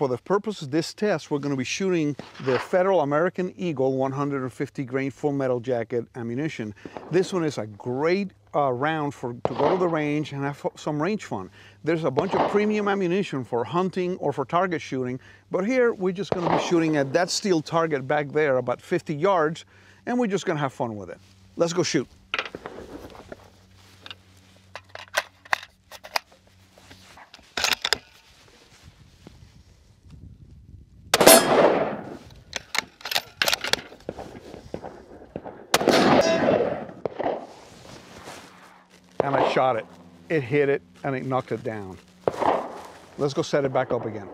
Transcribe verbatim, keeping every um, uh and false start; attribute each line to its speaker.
Speaker 1: for the purpose of this test, we're going to be shooting the Federal American Eagle one hundred fifty grain full metal jacket ammunition. This one is a great uh, round for to go to the range and have some range fun. There's a bunch of premium ammunition for hunting or for target shooting, but here we're just going to be shooting at that steel target back there about fifty yards, and we're just going to have fun with it. Let's go shoot. And I shot it. It hit it and it knocked it down. Let's go set it back up again.